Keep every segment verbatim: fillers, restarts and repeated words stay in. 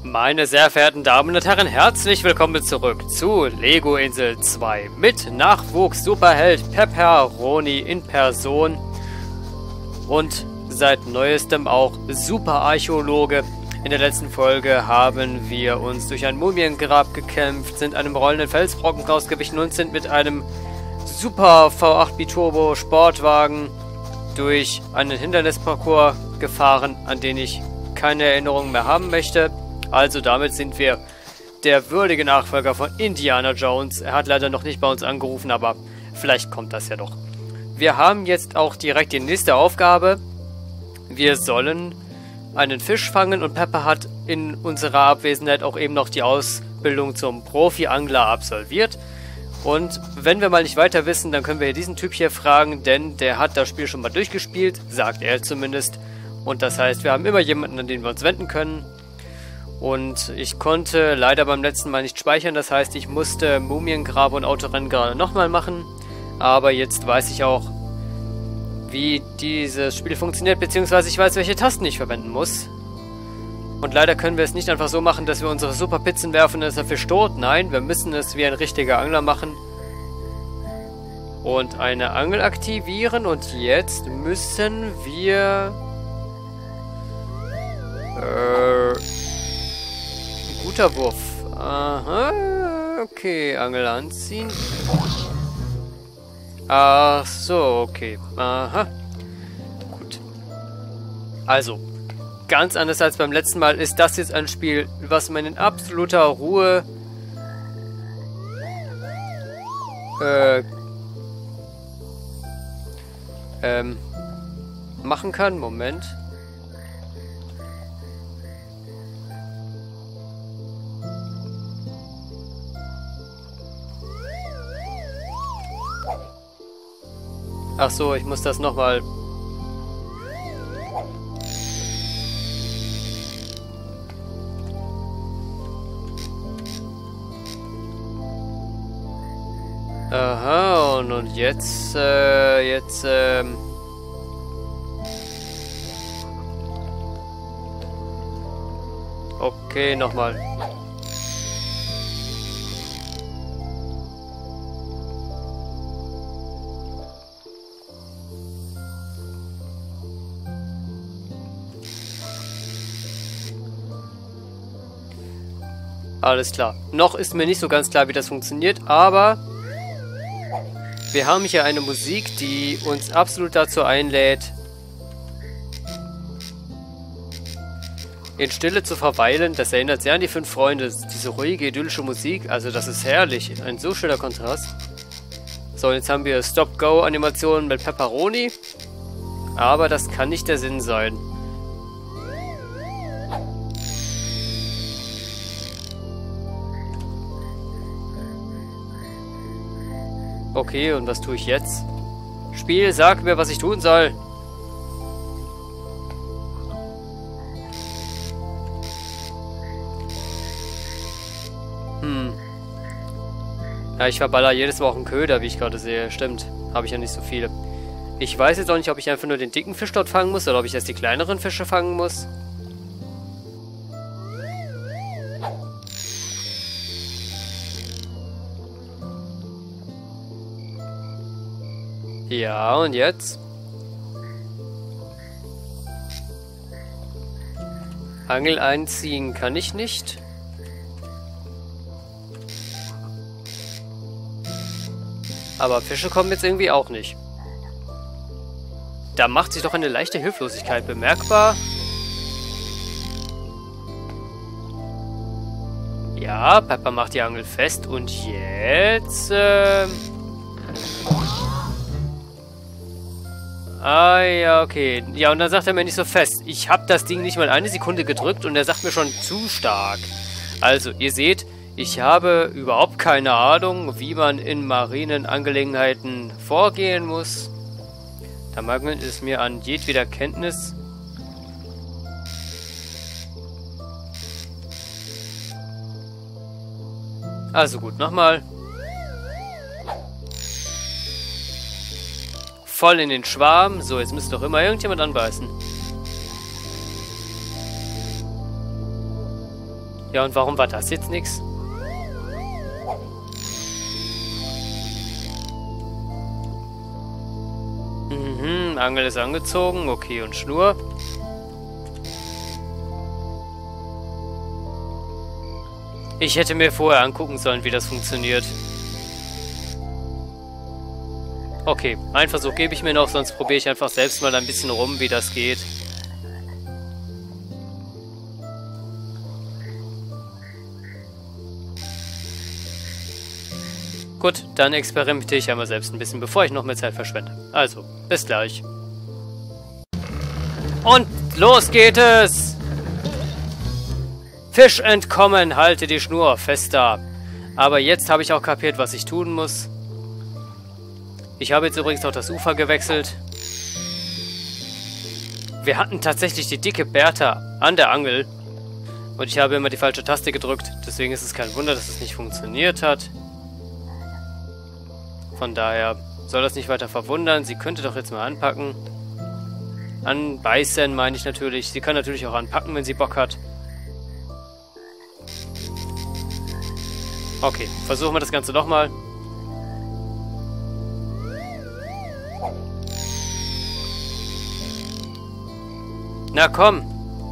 Meine sehr verehrten Damen und Herren, herzlich willkommen zurück zu Lego Insel zwei mit Nachwuchs-Superheld Pepperoni in Person und seit neuestem auch Superarchäologe. In der letzten Folge haben wir uns durch ein Mumiengrab gekämpft, sind einem rollenden Felsbrocken rausgewichen und sind mit einem Super V acht Biturbo Sportwagen durch einen Hindernisparcours gefahren, an den ich keine Erinnerungen mehr haben möchte. Also damit sind wir der würdige Nachfolger von Indiana Jones. Er hat leider noch nicht bei uns angerufen, aber vielleicht kommt das ja doch. Wir haben jetzt auch direkt die nächste Aufgabe. Wir sollen einen Fisch fangen und Pepper hat in unserer Abwesenheit auch eben noch die Ausbildung zum Profi-Angler absolviert. Und wenn wir mal nicht weiter wissen, dann können wir hier diesen Typ hier fragen, denn der hat das Spiel schon mal durchgespielt, sagt er zumindest. Und das heißt, wir haben immer jemanden, an den wir uns wenden können. Und ich konnte leider beim letzten Mal nicht speichern, das heißt, ich musste Mumiengrab und Autorennen gerade nochmal machen. Aber jetzt weiß ich auch, wie dieses Spiel funktioniert, beziehungsweise ich weiß, welche Tasten ich verwenden muss. Und leider können wir es nicht einfach so machen, dass wir unsere Superpizzen werfen und dann ist der Fisch tot. Nein, wir müssen es wie ein richtiger Angler machen. Und eine Angel aktivieren und jetzt müssen wir... Äh... Guter Wurf. Aha, okay, Angel anziehen. Ach so, okay. Aha. Gut. Also, ganz anders als beim letzten Mal ist das jetzt ein Spiel, was man in absoluter Ruhe äh, ähm, machen kann. Moment. Ach so, ich muss das nochmal... Aha, und, und jetzt, äh, jetzt, ähm... Okay, nochmal. Alles klar. Noch ist mir nicht so ganz klar, wie das funktioniert, aber wir haben hier eine Musik, die uns absolut dazu einlädt, in Stille zu verweilen. Das erinnert sehr an die fünf Freunde, diese ruhige, idyllische Musik. Also das ist herrlich, ein so schöner Kontrast. So, und jetzt haben wir Stop-Go-Animationen mit Pepperoni, aber das kann nicht der Sinn sein. Okay, und was tue ich jetzt? Spiel, sag mir, was ich tun soll. Hm. Ja, ich verballer jedes Mal auch einen Köder, wie ich gerade sehe. Stimmt, habe ich ja nicht so viele. Ich weiß jetzt auch nicht, ob ich einfach nur den dicken Fisch dort fangen muss oder ob ich erst die kleineren Fische fangen muss. Ja, und jetzt? Angel einziehen kann ich nicht. Aber Fische kommen jetzt irgendwie auch nicht. Da macht sich doch eine leichte Hilflosigkeit bemerkbar. Ja, Pepper macht die Angel fest und jetzt... Ähm Ah, ja, okay. Ja, und dann sagt er mir nicht so fest. Ich habe das Ding nicht mal eine Sekunde gedrückt und er sagt mir schon zu stark. Also, ihr seht, ich habe überhaupt keine Ahnung, wie man in Marinenangelegenheiten vorgehen muss. Da mangelt es mir an jedweder Kenntnis. Also gut, nochmal. Voll in den Schwarm. So, jetzt müsste doch immer irgendjemand anbeißen. Ja, und warum war das jetzt nix? Mhm, Angel ist angezogen. Okay, und Schnur. Ich hätte mir vorher angucken sollen, wie das funktioniert. Okay, einen Versuch gebe ich mir noch, sonst probiere ich einfach selbst mal ein bisschen rum, wie das geht. Gut, dann experimentiere ich einmal selbst ein bisschen, bevor ich noch mehr Zeit verschwende. Also, bis gleich. Und los geht es! Fisch entkommen, halte die Schnur fest da. Aber jetzt habe ich auch kapiert, was ich tun muss. Ich habe jetzt übrigens auch das Ufer gewechselt. Wir hatten tatsächlich die dicke Bertha an der Angel. Und ich habe immer die falsche Taste gedrückt. Deswegen ist es kein Wunder, dass es nicht funktioniert hat. Von daher soll das nicht weiter verwundern. Sie könnte doch jetzt mal anpacken. Anbeißen meine ich natürlich. Sie kann natürlich auch anpacken, wenn sie Bock hat. Okay, versuchen wir das Ganze nochmal. Na komm!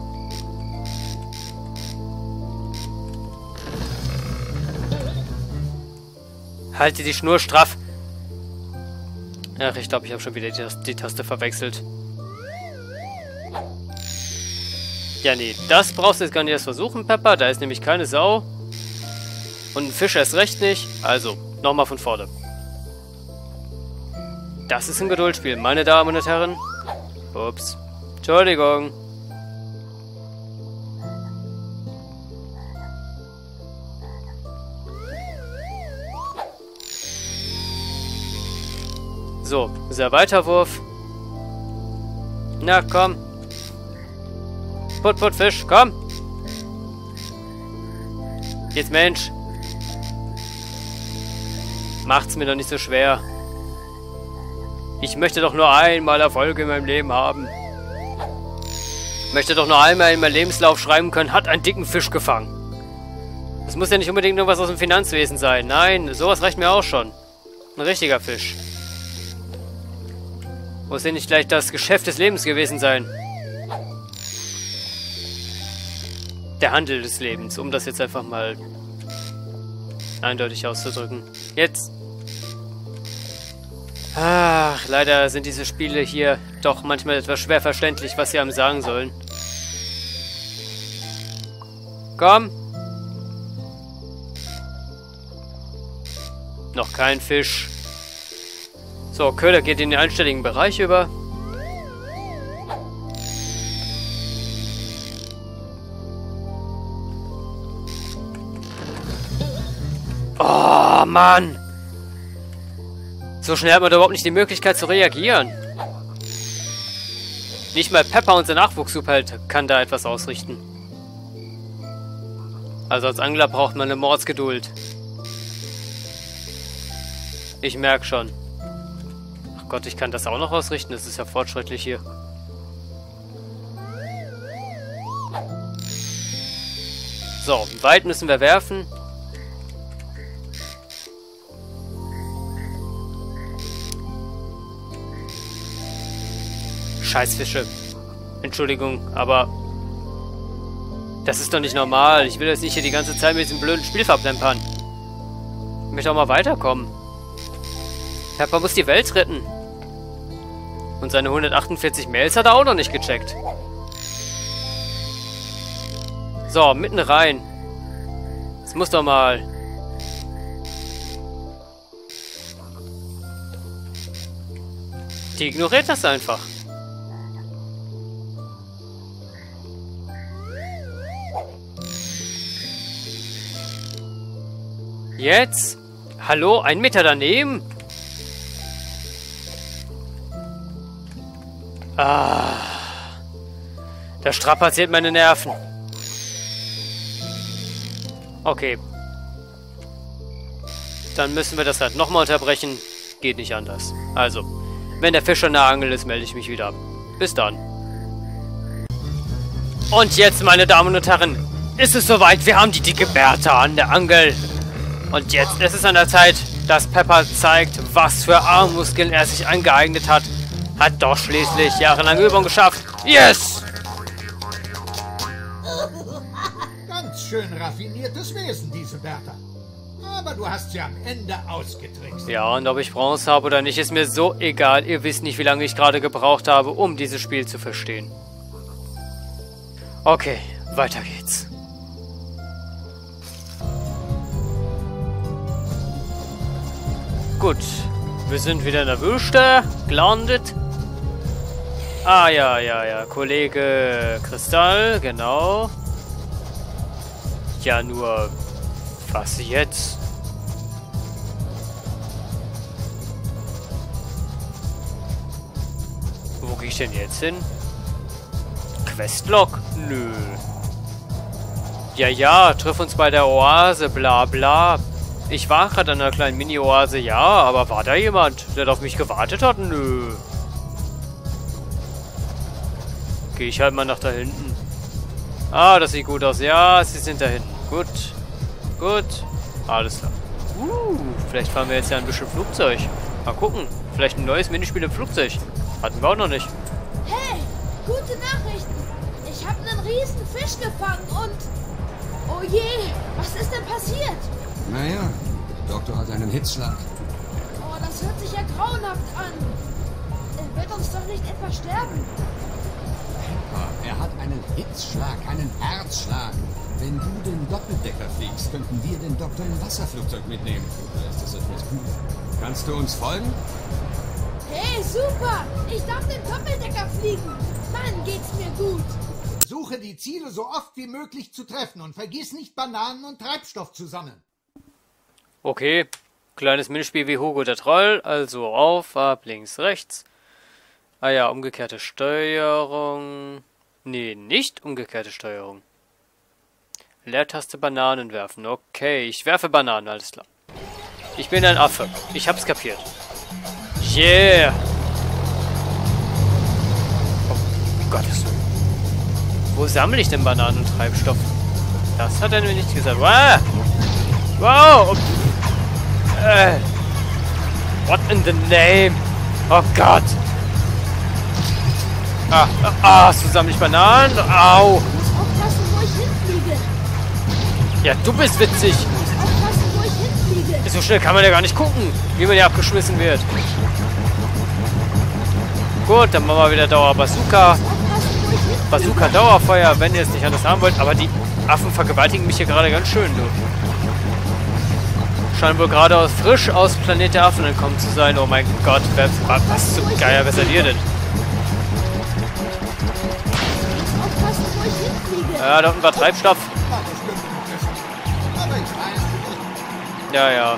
Halte die Schnur straff! Ach, ich glaube, ich habe schon wieder die, die Taste verwechselt. Ja, nee, das brauchst du jetzt gar nicht erst versuchen, Pepper. Da ist nämlich keine Sau. Und ein Fisch erst recht nicht. Also, nochmal von vorne. Das ist ein Geduldsspiel, meine Damen und Herren. Ups. Entschuldigung. So, dieser Weiterwurf. Na, komm. Put, put, Fisch, komm. Jetzt, Mensch. Macht's mir doch nicht so schwer. Ich möchte doch nur einmal Erfolg in meinem Leben haben. Ich möchte doch nur einmal in meinem Lebenslauf schreiben können, hat einen dicken Fisch gefangen. Das muss ja nicht unbedingt irgendwas aus dem Finanzwesen sein. Nein, sowas reicht mir auch schon. Ein richtiger Fisch. Muss ja nicht gleich das Geschäft des Lebens gewesen sein. Der Handel des Lebens, um das jetzt einfach mal eindeutig auszudrücken. Jetzt. Ach, leider sind diese Spiele hier doch manchmal etwas schwer verständlich, was sie einem sagen sollen. Komm. Noch kein Fisch. So, Köder geht in den einstelligen Bereich über. Oh, Mann! So schnell hat man da überhaupt nicht die Möglichkeit zu reagieren. Nicht mal Pepper, unser Nachwuchs-Superheld, kann da etwas ausrichten. Also als Angler braucht man eine Mordsgeduld. Ich merke schon. Ach Gott, ich kann das auch noch ausrichten. Das ist ja fortschrittlich hier. So, weit müssen wir werfen. Scheißfische. Entschuldigung, aber das ist doch nicht normal. Ich will jetzt nicht hier die ganze Zeit mit diesem blöden Spiel verplempern. Ich möchte auch mal weiterkommen. Pepper muss die Welt retten. Und seine hundertachtundvierzig Mails hat er auch noch nicht gecheckt. So, mitten rein. Das muss doch mal. Die ignoriert das einfach. Jetzt? Hallo? Ein Meter daneben? Ah. Das strapaziert meine Nerven. Okay. Dann müssen wir das halt nochmal unterbrechen. Geht nicht anders. Also, wenn der Fisch an der Angel ist, melde ich mich wieder. Bis dann. Und jetzt, meine Damen und Herren, ist es soweit. Wir haben die dicke Bertha an der Angel. Und jetzt ist es an der Zeit, dass Pepper zeigt, was für Armmuskeln er sich angeeignet hat. Hat doch schließlich jahrelange Übung geschafft. Yes! Ganz schön raffiniertes Wesen, diese Bertha. Aber du hast sie am Ende ausgetrickst. Ja, und ob ich Bronze habe oder nicht, ist mir so egal. Ihr wisst nicht, wie lange ich gerade gebraucht habe, um dieses Spiel zu verstehen. Okay, weiter geht's. Gut, wir sind wieder in der Wüste, gelandet. Ah, ja, ja, ja, Kollege Kristall, genau. Ja, nur, was jetzt? Wo gehe ich denn jetzt hin? Questlog? Nö. Ja, ja, triff uns bei der Oase, bla bla. Ich war gerade an einer kleinen Mini-Oase, ja, aber war da jemand, der auf mich gewartet hat? Nö. Gehe ich halt mal nach da hinten. Ah, das sieht gut aus. Ja, sie sind da hinten. Gut. Gut. Alles klar. Uh, vielleicht fahren wir jetzt ja ein bisschen Flugzeug. Mal gucken. Vielleicht ein neues Minispiel im Flugzeug. Hatten wir auch noch nicht. Hey, gute Nachrichten. Ich habe einen riesen Fisch gefangen und... Oh je, was ist denn passiert? Naja, der Doktor hat einen Hitzschlag. Oh, das hört sich ja grauenhaft an. Er wird uns doch nicht etwa sterben. Er hat einen Hitzschlag, einen Herzschlag. Wenn du den Doppeldecker fliegst, könnten wir den Doktor im Wasserflugzeug mitnehmen. Oder ist das etwas gut? Kannst du uns folgen? Hey, super! Ich darf den Doppeldecker fliegen. Dann geht's mir gut. Suche die Ziele so oft wie möglich zu treffen und vergiss nicht, Bananen und Treibstoff zu sammeln. Okay. Kleines Minispiel wie Hugo der Troll. Also auf, ab, links, rechts. Ah ja, umgekehrte Steuerung. Nee, nicht umgekehrte Steuerung. Leertaste Bananen werfen. Okay, ich werfe Bananen, alles klar. Ich bin ein Affe. Ich hab's kapiert. Yeah! Oh, Gottes Willen. Wo sammle ich denn Bananen und Treibstoff? Das hat er mir nicht gesagt. Wow! Wow! Äh. What in the name? Oh Gott! Ah, ah, so sammle ich Bananen. Au! Ich muss aufpassen, wo ich hinfliege. Ja, du bist witzig. Ich muss aufpassen, wo ich hinfliege. So schnell kann man ja gar nicht gucken, wie man hier abgeschmissen wird. Gut, dann machen wir wieder Dauer Bazooka. Aufpassen, wo ich hinfliege. Bazooka Dauerfeuer, wenn ihr es nicht anders haben wollt. Aber die Affen vergewaltigen mich hier gerade ganz schön, du. Scheinen wohl gerade aus, frisch aus Planet der Affen entkommen zu sein. Oh mein Gott, wer, was zum Geier, wer seid ihr denn? Aufpassen, wo ich hinfliege. Ja, da unten war Treibstoff. Ja, das könnte noch besser. Aber ich weiß nicht. Ja, ja.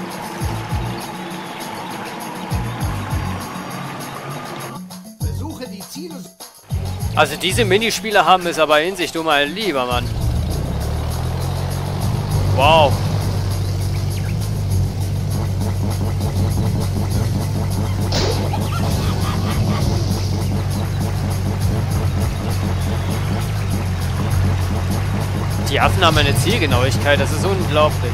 Versuche die Ziele so... Also diese Minispiele haben es aber in sich, du mein lieber Mann. Wow. Die Affen haben eine Zielgenauigkeit, das ist unglaublich.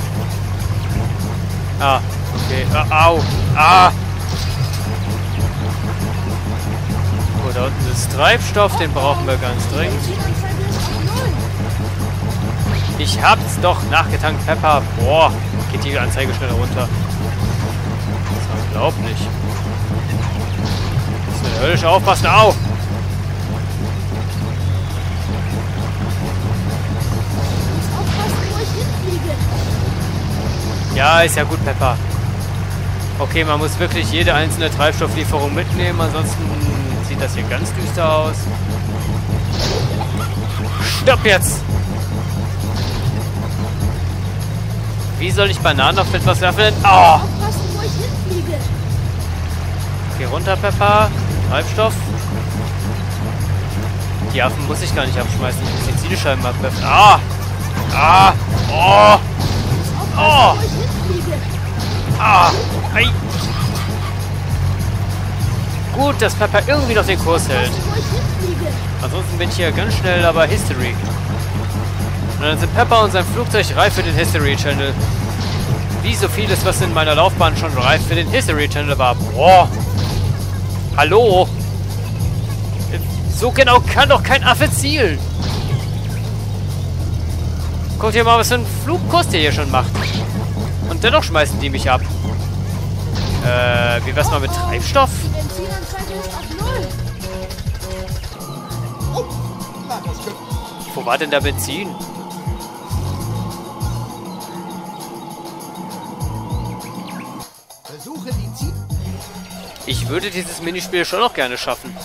Ah, okay. Ah, au. Ah! Gut, da unten ist Treibstoff, den brauchen wir ganz dringend. Zielanzeige ist auf null. Ich hab's doch nachgetankt, Pepper. Boah, geht die Anzeige schneller runter. Das ist unglaublich. Müssen wir höllisch aufpassen. Au! Ja, ist ja gut, Pepper. Okay, man muss wirklich jede einzelne Treibstofflieferung mitnehmen, ansonsten sieht das hier ganz düster aus. Stopp jetzt! Wie soll ich Bananen auf etwas werfen? Oh! Aufpassen, wo ich hinfliege. Geh runter, Pepper. Treibstoff. Die Affen muss ich gar nicht abschmeißen. Ich muss die Zielscheiben abwerfen. Ah! Ah! Oh! Oh! Wo ich hinfliege. Ah! Ei! Gut, dass Pepper irgendwie noch den Kurs hält. Aufpassen, wo ich hinfliege. Ansonsten bin ich hier ganz schnell, aber History. dann sind Pepper und sein Flugzeug reif für den History Channel. Wie so vieles, was in meiner Laufbahn schon reif für den History Channel war. Boah. Hallo? So genau kann doch kein Affe zielen. Guckt ihr mal, was für ein Flugkurs der hier schon macht. Und dennoch schmeißen die mich ab. Äh, wie wär's mal mit Treibstoff? Die Benzinanzeige ist auf null. Oh, na, das könnte... Wo war denn der Benzin? Versuche die Ziel... Ich würde dieses Minispiel schon noch gerne schaffen.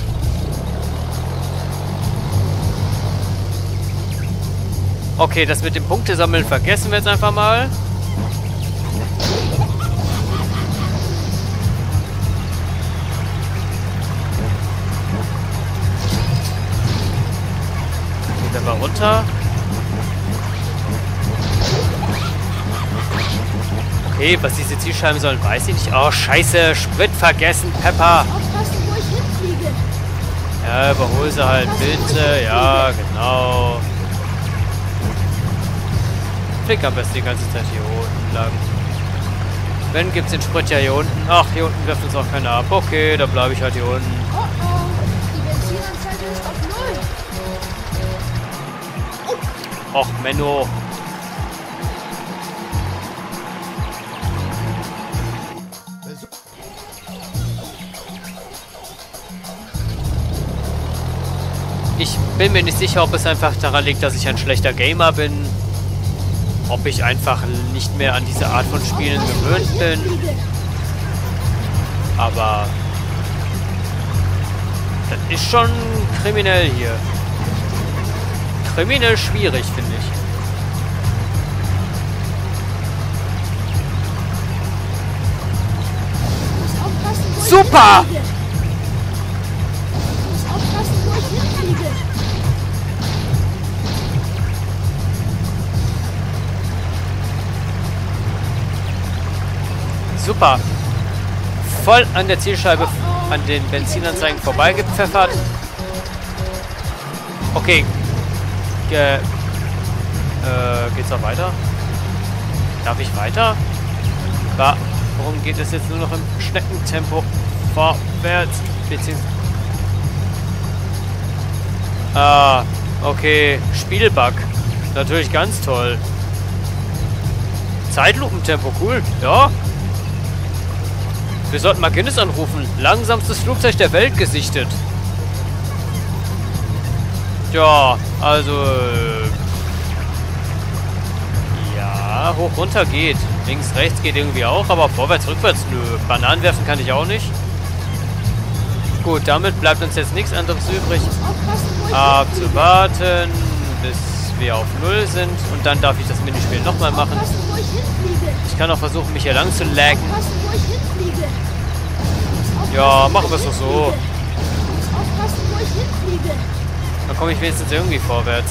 Okay, das mit dem Punktesammeln vergessen wir jetzt einfach mal. Gehen wir mal runter. Okay, was diese Zielscheiben sollen, weiß ich nicht. Oh, scheiße, Sprit vergessen, Pepper. Aufpassen, wo ich hinfliege. Ja, überhol sie halt, bitte. Ja, genau. Flieg am besten die ganze Zeit hier unten lang. Wenn, gibt's den Sprit ja hier unten. Ach, hier unten wirft uns auch keiner ab. Okay, dann bleibe ich halt hier unten. Oh oh, die Benzinanzeige ist auf null. Och, Menno. Versuch... Ich bin mir nicht sicher, ob es einfach daran liegt, dass ich ein schlechter Gamer bin. Ob ich einfach nicht mehr an diese Art von Spielen gewöhnt bin. Aber das ist schon kriminell hier. Kriminell schwierig, finde ich. Super! Ich muss aufpassen, wo ich hinfliege. Super. Voll an der Zielscheibe, an den Benzinanzeigen vorbeigepfeffert. Okay. Ge äh, geht's noch weiter? Darf ich weiter? Wa Warum geht es jetzt nur noch im Schneckentempo vorwärts? Beziehungsweise... Ah, okay. Spielbug. Natürlich ganz toll. Zeitlupentempo, cool. Ja. Wir sollten mal Guinness anrufen. Langsamstes Flugzeug der Welt gesichtet. Ja, also... Äh, ja, hoch, runter geht. Links, rechts geht irgendwie auch, aber vorwärts, rückwärts, nö. Bananen werfen kann ich auch nicht. Gut, damit bleibt uns jetzt nichts anderes übrig. Abzuwarten, bis wir auf Null sind. Und dann darf ich das Minispiel nochmal machen. Ich kann auch versuchen, mich hier lang zu laggen. Ja, machen wir es doch so. Dann komme ich wenigstens irgendwie vorwärts.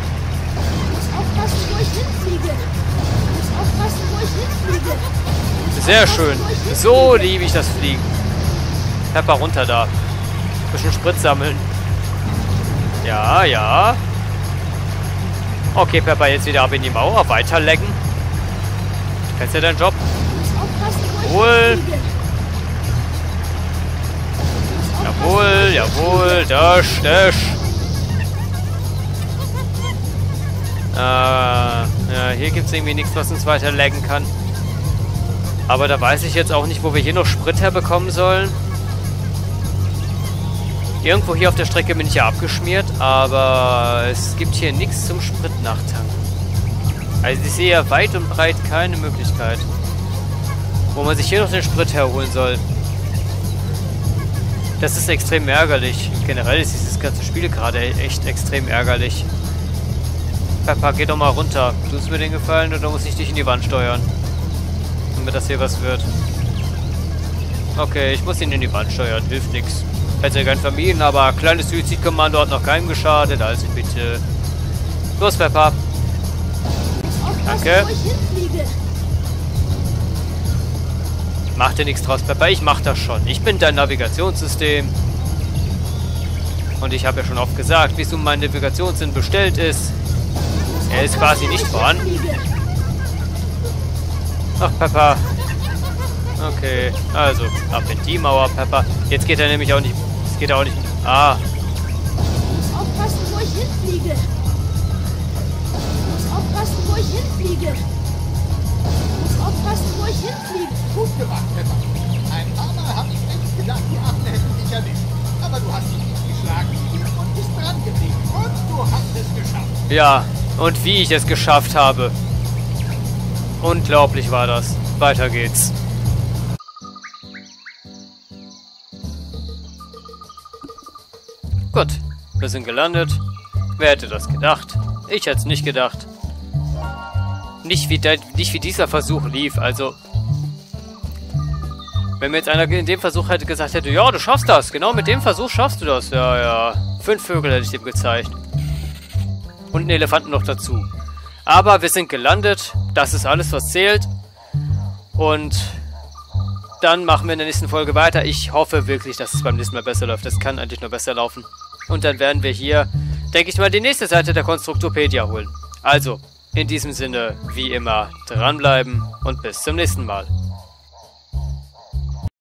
Sehr schön. So liebe ich das Fliegen. Pepper runter da. Bisschen Sprit sammeln. Ja, ja. Okay, Pepper, jetzt wieder ab in die Mauer. Weiter laggen. Du kennst ja deinen Job. Jawohl. Jawohl, jawohl. Dash, dash. Äh, ja, hier gibt es irgendwie nichts, was uns weiter laggen kann. Aber da weiß ich jetzt auch nicht, wo wir hier noch Sprit herbekommen sollen. Irgendwo hier auf der Strecke bin ich ja abgeschmiert, aber es gibt hier nichts zum Sprit nachtanken. Also ich sehe ja weit und breit keine Möglichkeit, wo man sich hier noch den Sprit herholen soll. Das ist extrem ärgerlich. Generell ist dieses ganze Spiel gerade echt extrem ärgerlich. Pepper, geh doch mal runter. Tust mir den Gefallen oder muss ich dich in die Wand steuern? Damit das hier was wird. Okay, ich muss ihn in die Wand steuern. Hilft nichts. Hätte gern vermieden, aber kleines Suizidkommando hat noch keinem geschadet. Also bitte. Los, Pepper. Danke. Mach dir nichts draus, Pepper. Ich mach das schon. Ich bin dein Navigationssystem. Und ich habe ja schon oft gesagt, wie es um meinen Navigationssinn bestellt ist. Er ist quasi nicht vorhanden. Ach, Pepper. Okay, also, ab in die Mauer, Pepper. Jetzt geht er nämlich auch nicht... Es geht auch nicht... Ah. Ich muss aufpassen, wo ich hinfliege. Ich muss aufpassen, wo ich hinfliege. Ich muss aufpassen, wo ich hinfliege. Gut gemacht, Pepper. Ein paar Mal habe ich echt gedacht, die Affen hätten dich erwischt. Aber du hast dich nicht geschlagen und bist dran geblieben. Und du hast es geschafft. Ja, und wie ich es geschafft habe. Unglaublich war das. Weiter geht's. Gut, wir sind gelandet. Wer hätte das gedacht? Ich hätte es nicht gedacht. Nicht wie, de nicht wie dieser Versuch lief, also... Wenn mir jetzt einer in dem Versuch hätte gesagt hätte, ja, du schaffst das, genau mit dem Versuch schaffst du das. Ja, ja. Fünf Vögel hätte ich dem gezeigt. Und einen Elefanten noch dazu. Aber wir sind gelandet. Das ist alles, was zählt. Und dann machen wir in der nächsten Folge weiter. Ich hoffe wirklich, dass es beim nächsten Mal besser läuft. Es kann eigentlich nur besser laufen. Und dann werden wir hier, denke ich mal, die nächste Seite der Konstruktopedia holen. Also, in diesem Sinne, wie immer, dranbleiben und bis zum nächsten Mal.